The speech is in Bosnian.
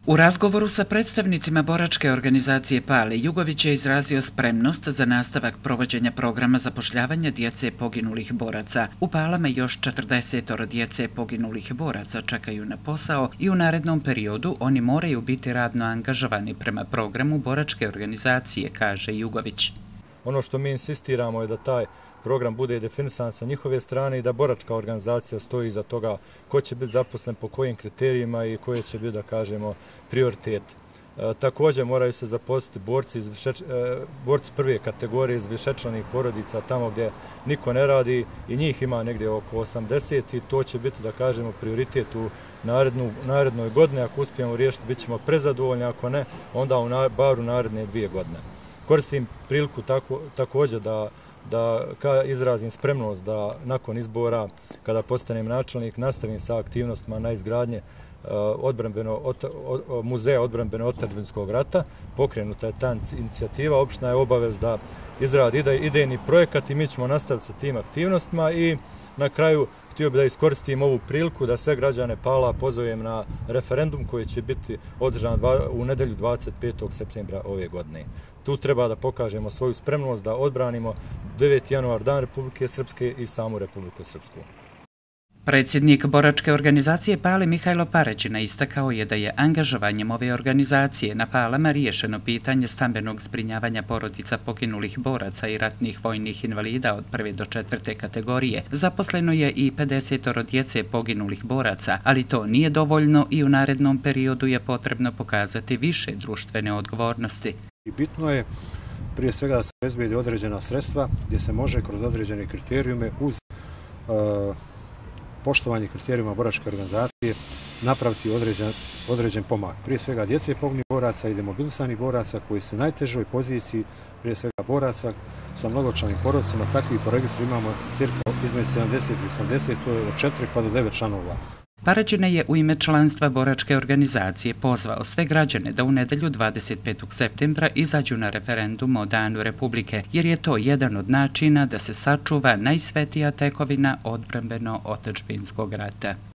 U razgovoru sa predstavnicima boračke organizacije Pale, Jugović je izrazio spremnost za nastavak provođenja programa zapošljavanja djece poginulih boraca. U Palama još 40 djece poginulih boraca čekaju na posao i u narednom periodu oni moraju biti radno angažovani prema programu boračke organizacije, kaže Jugović. Ono što mi insistiramo je da taj program bude definisan sa njihove strane i da boračka organizacija stoji iza toga ko će biti zaposlen po kojim kriterijima i koje će biti, da kažemo, prioritet. Također moraju se zaposliti borci prve kategorije iz višečlanih porodica, tamo gdje niko ne radi i njih ima negdje oko 80 i to će biti, da kažemo, prioritet u narednoj godini. Ako uspijemo riješiti, bit ćemo prezadovoljni, ako ne, onda bar u naredne 2 godine. Koristim priliku također da izrazim spremnost da nakon izbora, kada postanem načelnik, nastavim sa aktivnostima na izgradnje muzeja odbrambeno-otadžbinskog rata. Pokrenuta je ta inicijativa, opština je obavez da izradi idejni projekat i mi ćemo nastaviti sa tim aktivnostima. I na kraju htio bih da iskoristim ovu priliku da sve građane Pala pozovem na referendum koji će biti održan u nedjelju 25. septembra ove godine. Tu treba da pokažemo svoju spremnost da odbranimo 9. januar, Dan Republike Srpske i samu Republiku Srpsku. Predsjednik boračke organizacije Pale Mihajlo Paređina istakao je da je angažovanjem ove organizacije na Palama riješeno pitanje stambenog zbrinjavanja porodica poginulih boraca i ratnih vojnih invalida od 1. do 4. kategorije. Zaposleno je i 50 djece poginulih boraca, ali to nije dovoljno i u narednom periodu je potrebno pokazati više društvene odgovornosti. Bitno je prije svega da se obezbedi određena sredstva gdje se može kroz određene kriterijume uz poštovanje kriterijuma boračke organizacije napraviti određen pomak. Prije svega djece poginulih boraca i demobilisanih boraca koji su u najtežoj poziciji, prije svega boraca sa mnogočlanim porodicama. Takvi po registru imamo cirka između 70 i 80, to je od 4 pa do 9 članova. Paređina je u ime članstva boračke organizacije pozvao sve građane da u nedjelju 25. septembra izađu na referendum o Danu Republike, jer je to jedan od načina da se sačuva najsvetija tekovina odbrambeno-otadžbinskog rata.